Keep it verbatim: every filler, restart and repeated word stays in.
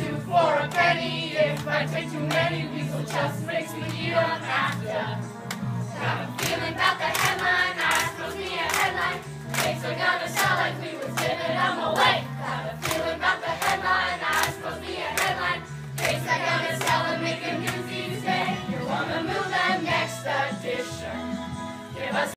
two for a penny. If I take too many, Weasel just makes me eat 'em after. Got a feeling about the headline, I suppose me a headline. Cakes are gonna sell like we